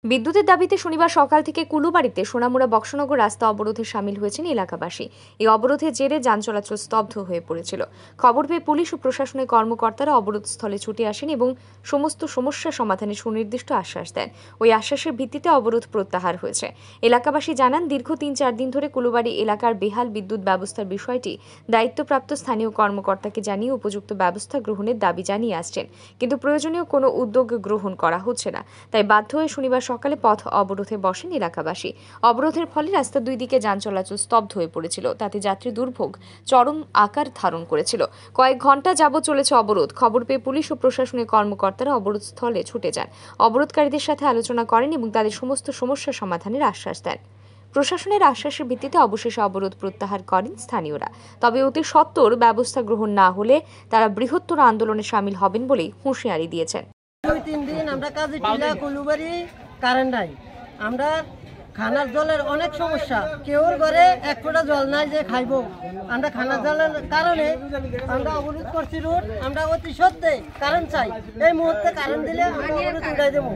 বিদ্যুতের দাবিতে শনিবার সকাল থেকে কুলুবাড়িতে সোনামুড়া বক্সনগর রাস্তা অবরোধে সামিল হয়েছেন এলাকাবাসী। এই অবরোধের জেরে যান চলাচল স্তব্ধ হয়ে পড়েছিল। খবর পেয়ে পুলিশ ও প্রশাসনের কর্মকর্তারা অবরোধস্থলে ছুটে আসেন এবং সমস্ত সমস্যা সমাধানের সুনির্দিষ্ট আশ্বাস দেন। ওই আশ্বাসের ভিত্তিতে অবরোধ প্রত্যাহার হয়েছে। এলাকাবাসী জানান, দীর্ঘ ৩-৪ দিন ধরে কুলুবাড়ি এলাকার বেহাল বিদ্যুৎ ব্যবস্থার বিষয়টি দায়িত্বপ্রাপ্ত স্থানীয় কর্মকর্তাকে জানিয়ে উপযুক্ত ব্যবস্থা গ্রহণের দাবি জানিয়ে আসছেন, কিন্তু প্রয়োজনীয় কোনো উদ্যোগ গ্রহণ করা হচ্ছে না। তাই বাধ্য হয়ে শনিবার সকালে পথ অবরোধে বসেন এলাকাবাসী। অবরোধের ফলে রাস্তার দুই দিকে যান চলাচল স্তব্ধ হয়ে পড়েছিল। তাতে যাত্রী দুর্ভোগ চরম আকার ধারণ করেছিল। কয়েক ঘন্টা যাবৎ চলেছে অবরোধ। খবর পেয়ে পুলিশ ও প্রশাসনের কর্মকর্তারা অবরোধ স্থলে ছুটে যান, অবরোধকারীদের সাথে আলোচনা করেন এবং তাদের সমস্ত সমস্যা সমাধানের আশ্বাস দেন। প্রশাসনের আশ্বাসের ভিত্তিতে অবশেষে অবরোধ প্রত্যাহার করেন স্থানীয়রা। তবে অতি সত্বর ব্যবস্থা গ্রহণ না হলে তারা বৃহত্তর আন্দোলনে সামিল হবেন বলে হুঁশিয়ারি দিয়েছেন। 2-3 দিন আমরা কাজে টিলা কুলুবাড়ি কারেন্ট নাই, আমরা খানার জলের অনেক সমস্যা। কেউর ঘরে এক ফোঁটা জল নাই যে খাইব। আমরা খানার জলের কারণে আমরা অবরোধ করছি রোড। আমরা অতি সত্ত্বে কারেন্ট চাই। এই মুহূর্তে কারেন্ট দিলে আমরা অবরোধ উঠাই দেবো।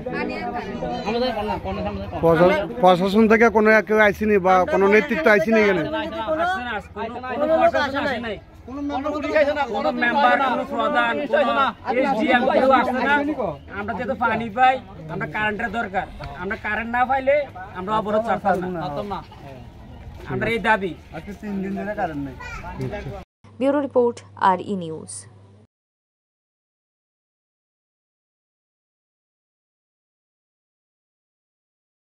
প্রশাসন থেকে কোনো কেউ আইসিনি বা কোনো নেতৃত্ব আইসিনি এখানে? কোনো লোক আসে নাই। আমরা যেহেতু পানি পাই, আমরা কারেন্টের দরকার। আমরা কারেন্ট না পাইলে আমরা অবরোধ ছাড়তাম না। আমরা এই দাবি। Bureau report, RE news.